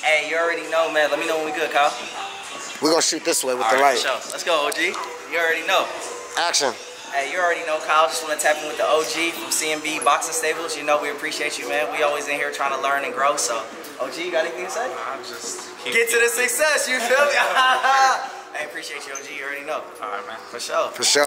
Hey, you already know, man. Let me know when we good, Kyle. We're gonna shoot this way with All the right, light. sure. Let's go, OG. You already know. Action. Hey, you already know, Kyle. Just want to tap in with the OG from CMB Boxing Stables. You know we appreciate you, man. We always in here trying to learn and grow. So, OG, you got anything to say? I'm just Get to the success, you feel me? I appreciate you, OG. You already know. All right, man. For sure. For sure.